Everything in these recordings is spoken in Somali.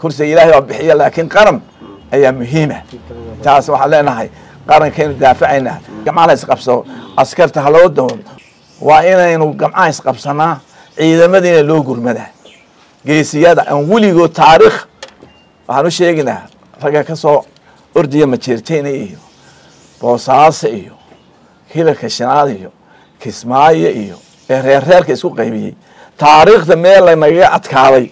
كرسي إلهي وبحية لكن قرن أي مهمة تاس وحلنا هاي قرن كانوا دافعنا جماعة يسقبسوا عسكرت هالودهم وإنا إنه جماعة يسقبسنا إذا مدينة لوجر مده جيسيادة أن وليجو تاريخ وحنو شيءنا رجع كسو أردية متشرتين إيو بوساس إيو كيلا كشناد إيو كسماية إيو رير كيسو قيبي تاريخ ذميل لما يقعد كاوي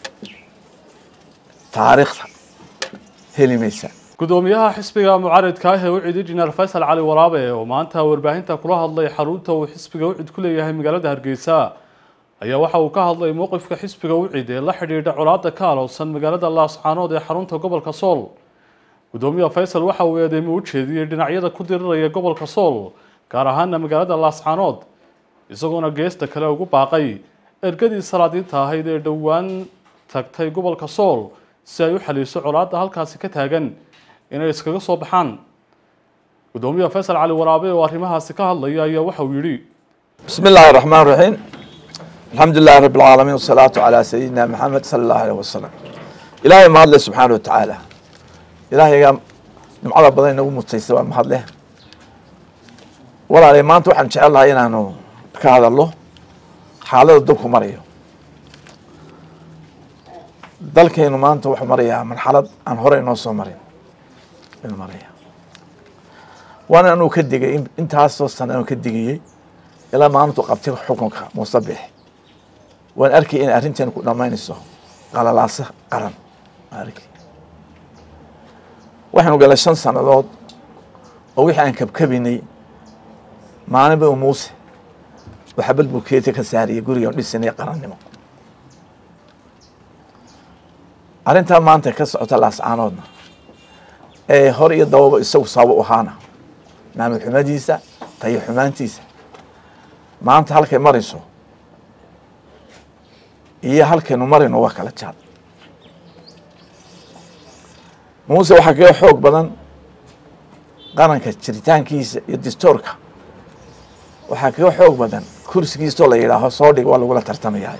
تاريخ هلي ميسا gudoomiyaha xisbiga mucaaradka ah ee u ciiday General Faisal Cali Waraabe oo maanta warbaahinta kula hadlay xarunta uu xisbiga u cid ku leeyahay magaalada Hargeysa ayaa waxa uu ka hadlay mowqifka xisbiga u ciiday la xiriirida colaadda ka alowsan magaalada Laascaanood ee xarunta gobolka Sool gudoomiyaha Faisal waxa uu eedeymay u jeediyay dhinacyada ku diriraya gobolka Sool gaar ahaan magaalada Laascaanood isagoona geesta kale ugu baaqay ergadii salaadiinta ahayd ee dhawaan tagtay gobolka Sool si ay u xaliiso colaadda halkaasi ka taagan inay iskaga soo baxaan gudoomiyaha Faisal Cali Waraabe oo arrimahaasi ka hadlaya ayaa waxa uu yiri bismillaahir rahmaanir rahiim alxamdulillahi rabbil aalamiin wasalaatu ala sayyidina Muhammad sallallahu alayhi wasallam ilaahay ma hadlay subhanahu wa ta'ala ilaahay nimcada badan inagu mutaysay waa mahadleh walaalay maanta waxaan jecelahay inaanu ka hadalno xaaladda dalku marayo dalkeenu maanta wuxuu marayaa marxalad aan hore inoo soo marin inuu maraya waana anuu ka digay intaasoo sano anuu ka digayey ilaa maalintu qabtay xukunka Muusabix waan arkay in arrintan ku dhamaynayso qalalaasa qaran arkay waxaanu galay 5 sanadood oo wixii aan kabkabinay maalinba Muuse waxa balbukeeta ka saariyay guriga dhisanay qarannimo arrinta maanta ka socota Laascaanoodna ee hor iyo dawba isagu sabab u ahaana maamul xumadiisa tayo xumaantiisa maanta halkay marayso iyo halkaynu marayno waa kala jaad Muuse waxa ka xoog badan qaranka jiritaankiisa iyo dastuurka waxa ka xoog badan kursigiisa la yiraahdo soo dhig waa lagu la tartamayaa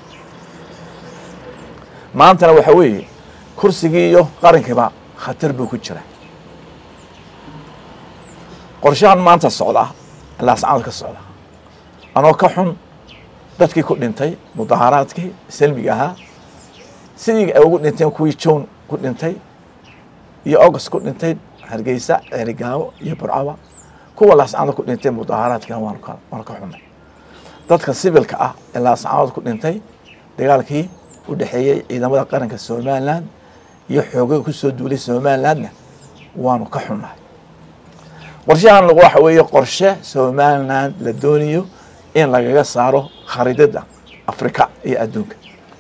maantana waxa weeye kursigii iyo qarankiba khatar buu ku jiraa qorshahan maanta socda Laascaanood ka socda anoo ka xun dadkii ku dhintay mudaharaadkii salmiga ahaa sidii ay ugu dhinteen kuwii Joon ku dhintay iyo August ku dhintay Hargeysa Erigaawo iyo Burcawa kuwa Laascaanood ku dhintay mudaharaadkan waan ka xunay dadka sibilka ah ee Laascaanood ku dhintay dagaalkii u dhaxeeyay ciidamada qaranka Soomaaliland iyo xoogga ku soo duulay Soomaaliland waanu ka xunahay qorshahan waxa weeye qorshe Soomaaliland la doonayo in lagaga saaro khariidada Afrika iyo adduunka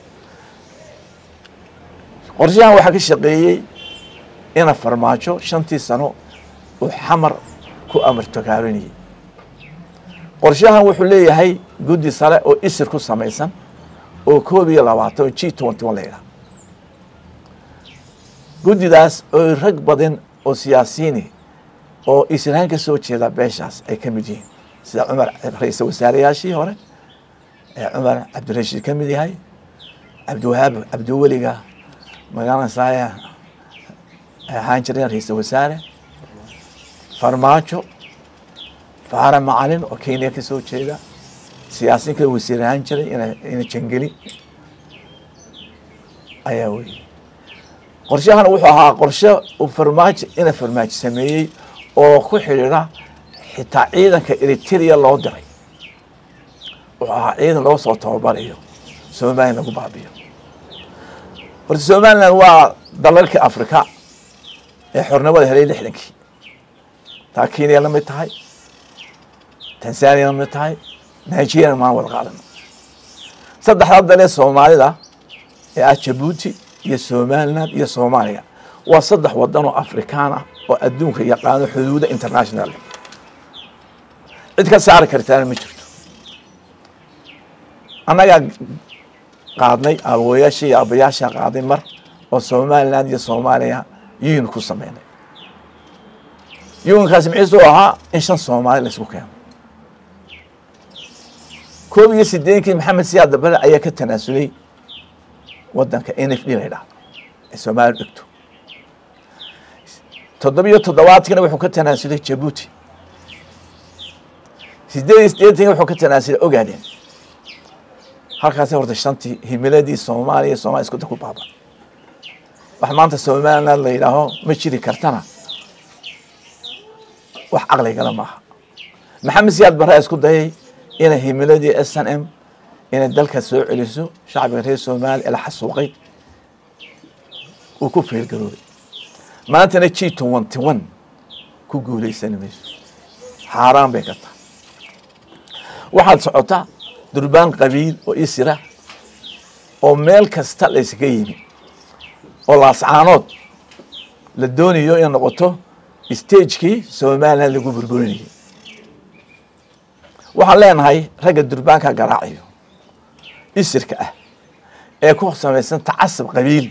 qorshahan waxa ka shaqeeyay in farmaajo 5 sano oo xamar ku amarto gaarinay qorshahan wuxuu leeyahay guddi sare oo isir ku samaysan oo 22 G21 leeyahay guddidaas oo rag badan oo siyaasiyiin oo Israa'iil ka soo jeeda beeshaas ay ka mid yihiin sida Umar ra'iisul wasaarayaashii hore Umar Abdirashiid ka mid yahay Abdiwahaab Abdiwaliga magaalada Saaya haanjireen ra'iisul wasaare Farmaajo Faara Macalin oo Kenya ka soo jeeda siyaasiyiinka wasiiraan jiray in jangeli ayaa weey qorshahan wuxuu ahaa qorshe uu Farmaajo sameeyay oo ku xiriira xitaa ciidanka Eritrea loo diray oo ciidan loo soo tababarayo Soomaaliland lagu baabiyo horta Soomaaliland waa dalalka Afrika ee xornimada helay 60kii taa Kenya la mid tahay Tanzania la mid tahay Nigeria ma wada qaadan saddexda dal ee Soomaalida ee Djibouti iyo Soomaaliland iyo Soomaaliya waa saddex wadan oo Afrikaan ah oo adduunka yaqaan xuduuda international cid ka saar kartaa ma jirto anaga qaadnay awooyaashii abayaasha qaaday mar oo Soomaaliland iyo Soomaaliya yiin ku sameeyay yiin kaas miciisu ahaa in shan Soomaali la isku keeno koob iyo 8 Maxamed Siyaad Barre ayaa ka tanaasulay wadanka NFD la yiraahdo Soomaali dhigto toddobiyo toddobaadkina wuxuu ka tanaasulay Djibouti sideedii wuxuu ka tanaasulay Ogaadeen halkaas horta shantii himiladii Soomaaliya isku ku baaba wax maanta Soomaaliland la yiraahdo ma jiri kartana wax aqliga la maaha Maxamed Siyaad Barre isku dayay inay himiladii SNM inay dalka soo celiso shacabka reer Soomaaliya la xasuuqay وكو في القروري ما أنت نجي تون كوجولي سينميش حرام بكتا واحد صعوتا دربان قبيل وإسرة وميل كستال إسقيني والله سعانات للدوني يو ينقطو ستيج كي سومالا اللي بربريني وحالين هاي رجع دربان كقراعيو إسر كأه إيكو سميسن تعصب قبيل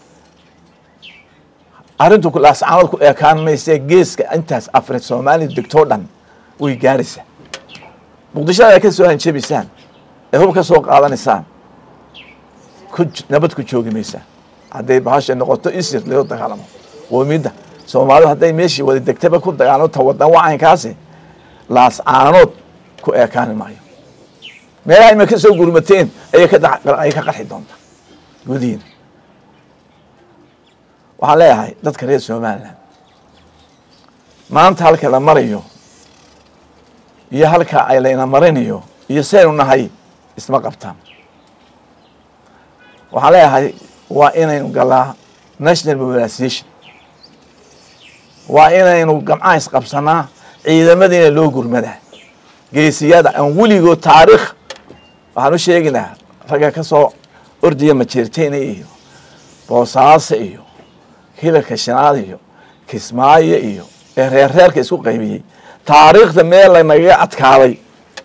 أردت كل أسعار كان ميسي جيس أنتاس أفرد سومالي الدكتور دان ويجارسه مقدشة لكن سؤال شيء بيسان هو كسوق على نسان كنت نبت كتشوجي ميسان هذا بهاش النقطة يصير له تكلمه وميدا سومالي هذا يمشي والدكتور كنت قالوا توضع وعين كاسه لاس عنود كان معي ما يعني ما كسوق قرمتين أي كقرح دون جودين waxaan leeyahay dadka reer Soomaaliland maanta halka la marayo iyo halka ay leena marinayo iyo seen u nahay isma qabtaan waxaan leeyahay waa inaynu galaa national mobilization waa inaynu gamcaan isqabsanaa ciidamadiina loo gurmada geesiyada aan weligood taariikh waxaan u sheegnaa raga ka soo ordiya ma jirteen iyo Boosaaso iyo hilka shanaad iyo Kismaayo iyo reerka isku qaybiyay taariikhda meel la naga adkaaday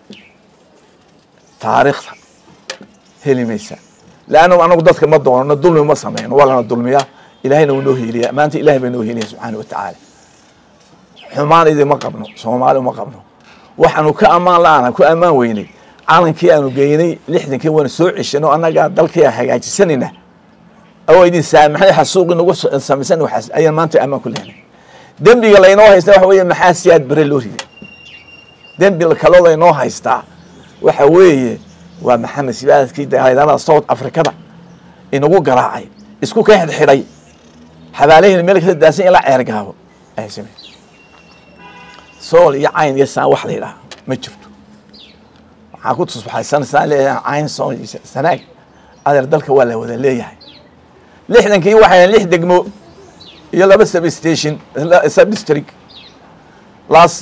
taariikhda helimaysa laana anagu dadka ma doono dulmi ma sameeyno wala dulmiya ilaahayna uu noo heeliya maanta ilaahay baa noo heeliya subhanahu wa ta'ala xumaan idin ma qabno Soomaali ma qabno waxaanu ka amaan laana ku amaan weynay calankii aanu geynay 60kii wana soo cishano anaga dalka hagaajisanina أو يدين سامحني حسوق إنه وصل سامسن وحس أي ما أنت أما كلنا دم بيجي لينوه يستوى حويه محاسيات بريلوري دم بيجي كلو لينوه يستوى وحويه ومحمد سباز كده هاي أنا صوت أفريقيا إنه هو قراعي إسكو كهد حري حباليه الملك الداسين لا يرجعه أي سمي صول يعين يسان واحد لا ما شفته عقود صباح سنة عين صول سنة هذا الدلك ولا ليه لحدن كي واحد لح دقمو يلا بس سب ستيشن لا سب ديستريك لاس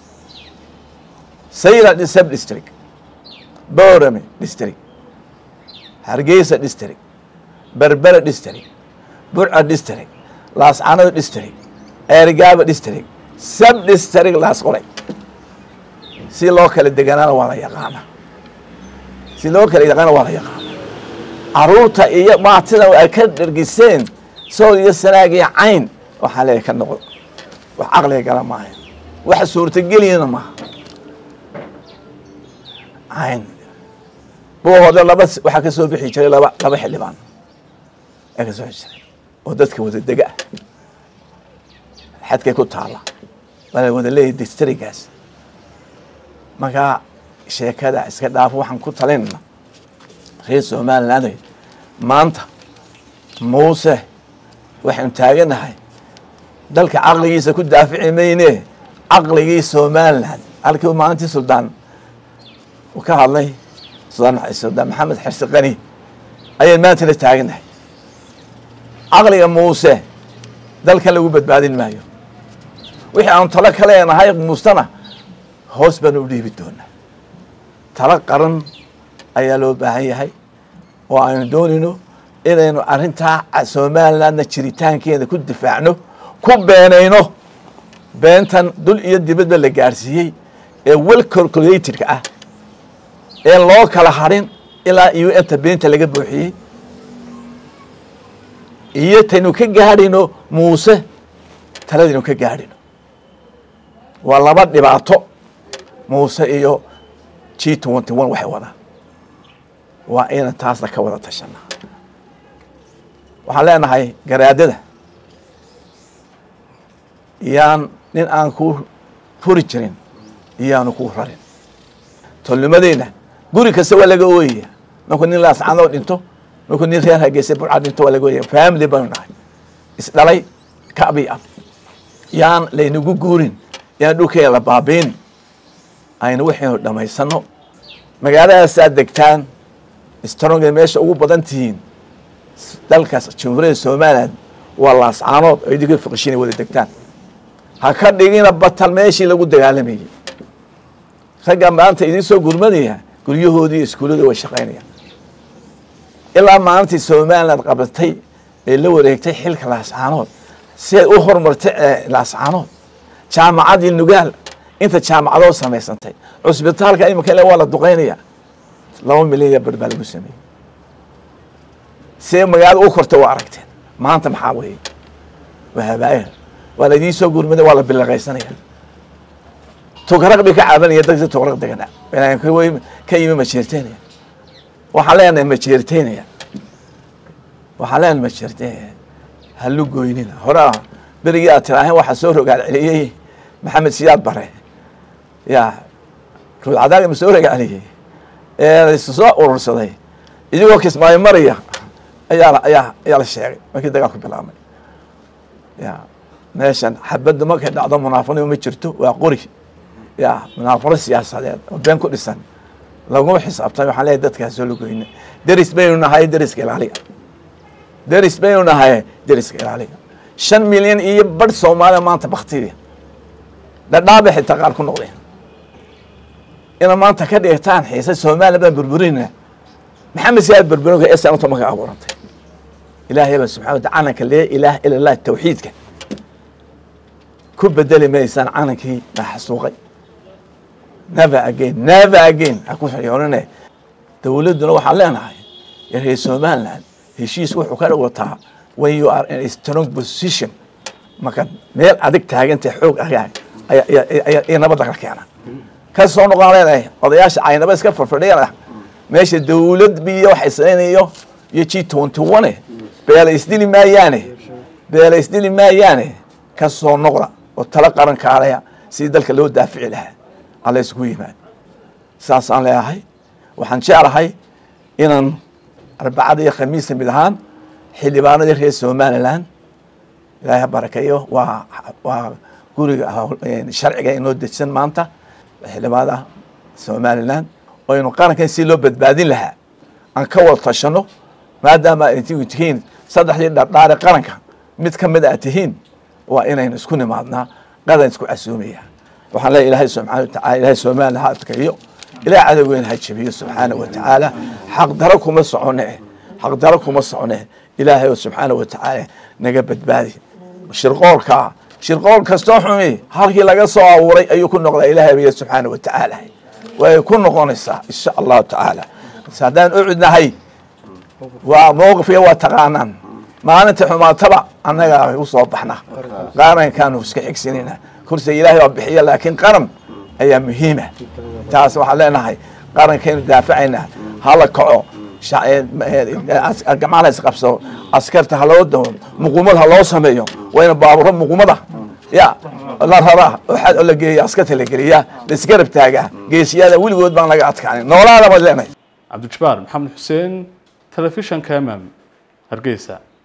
سيرة سب ديستريك بورمي ديستريك هرقيسة ديستريك بربرة ديستريك برعة ديستريك لاس عنو ديستريك ارقابة ديستريك سب ديستريك لاس قري سي لوكال الدقانا ولا يقانا سي لوكال الدقانا ولا يقانا عروتا إيه ما تلا أكد الجسين سوري السناقي عين وحالي كنقول وعقلي كلام معين وحصورة الجلينا ما عين بو هذا لا بس وحكسوا بحجر لا بحل بان أكسوا حجر ودتك ودقة حتى كنت على ولا وده ليه ديستريكاس ما كا شيء كذا إسكت دافع وحن كنت علينا خير سومال لاني مانتا موسى وحن تاجنا هاي دلك عقلي يسكت دافع مينه عقلي سومال لان على ما أنت سلطان وكهالله سلطان محمد حرس غني أي ما أنت تاجنا هاي عقلي موسى دلك اللي وبد بعدين مايو وحن طلق علينا هاي مستنا هوس بنودي بدونه طلق قرن ayaa loo baahan yahay oo aan doonino inaynu arinta Soomaaliland jiritaankeeda ku difaacno ku beenayno beentan dul iyo dibadda la gaarsiiyay ee well calculated ka ah ee loo kala harin ilaa iyo inta beenta laga buuxiyay iyo taynu ka gaarino Muuse taladinu ka gaarino waa laba dhibaato Muuse iyo G21 waxay wadaan وأنا تاسنا كوضع تشنا waxaan leenahay garaadada yaan nin aan ku furi jirin iyaanu ku rarin tolnimadeenna guri kasta waa laga ooyaya markuu nin laascadoo dhinto markuu nin reer Hargeysa Burcad dhinto waa laga ooyaya family baan nahay isdhalay kaabi ab yaan laynagu guurin yaan dhulkeeda la baabiin ayna waxaynu dhamaysano magaaladaas aad degtaan strong meesha ugu badan tihiin dalkaas Jamhuuriyadda Soomaaliland waa laascaanood ay diga faqshin wada degtaan ha ka dhigina batal meeshii lagu dagaalamayay ragga maanta idin soo gurmadaya guryahoodii iskuulada way shaqaynayaan ilaa maanta Soomaaliland qabatay ee la wareegtay xilka laascaanood si ay u horumartay laascaanood jaamacadii nugaal inta jaamacado samaysantay cusbitaalka imika la wala duqeynaya 2 milyan baa lagu sameeyay si magaalada u kortay waa aragteen maanta maxaa weeye wahabaayir wala idin soo gurmaday wala bilaqaysanaya tugaraq bi ka caabanaya dadka tugaraq degana inaan ka yimi ma jeerteenaya waxa leenahay ma jeerteenaya waxa leenahay ma jeerteenaya halu gooynina hora bariga tiraahan waxa soo rogaal celiyay maxamed siyaad bare ya rud cadaag ma soo rogaal celiyay ee soo urursaday idigoo kismaayo mariya ayaa la sheegay markii dagaalku bilaabmay ya meeshan xabad ma ka dhacdo munaafiqnimo ma jirto waa qori ya munaafiq siyaasadeed oo been ku dhisan lagu xisaabtay waxa leeyahay dadkaas soo lugoynay daris baynu nahay dariska ilaaliya daris baynu nahay dariska ilaaliya 5 milyan iyo bad Soomaali maanta baqtiye dadaba xitaa qaar ku noqdeen ina maanta ka dhigtaan xiisa Soomaali baan burburina maxamed siyaad burburinka ee sanadka ma ka abuurantay ilaahay subhanahu wa ta'ala ka leeyahay ilaah ila allah tawxiidka ku bedeli maysan canankii la xasuuqay never again aku xiriyoonane dawladuna waxa leenahay yahay Soomaaliland heshiis wuxuu ka wataa when you are in a strong position marka meel adag taagantay xoog ay nabad ka keenan ka soo noqonayay odayaasha aynaba iska farfadhiyana meesha dawlad biyo wax isaynayo iyo G21 beela isdili maayaane ka soo noqda oo tala qaran kaalaya si dalka loo daafici lahaa alla isku yimaad saas aan leeyahay waxaan jeclahay inaan arbacada iyo khamiista midahan xildhibaanada reer Soomaaliland ilaahay barakeeyo waa guriga sharciga inoo dejsan maanta xildhibaanada Soomaaliland oo inuu qarankan si loo badbaadin lahaa aan ka wada tashano maadaama ay tihiin saddexdii dhaqaale qaranka mid ka mid ah tihiin waa inaynu isku nimaadnaa qadan isku casuumaya waxaan leeyahay ilaahay subhanahu wa ta'ala ilaahay Soomaaliland ha adkeeyo ilaahay cadawgeena ha jabiyo subhanahu wa ta'ala xaq daro kuma socone ilaahay subhanahu wa ta'ala naga badbaadi shirqool kasto xumi halkii laga soo abuuray ayuu ku noqday ilaahay subhanahu wa ta'ala way ku noqonaysaa insha Allah ta'ala sadaan ucudnahay waa mowqifka waa taqaanaan maalinta xumaataba annaga u soo baxna qarankan iska xigsinina kursi ilaahay oo bixiya laakiin qaran ayaa muhiim ah taas waxa leenahay qarankan daafacayna hala kaco جماعة إسقفصو أسكرت هالودهم مقومات هالله سميهم وين بابورهم مقومات يا الله راه واحد ولا جي أسكت اللي جريا السكر بتاعه جي سيادة ويل جود بان لقى أتكلم نولا هذا ما زلنا عبد الجبار محمد حسين تلفزيون كامل هرقيسة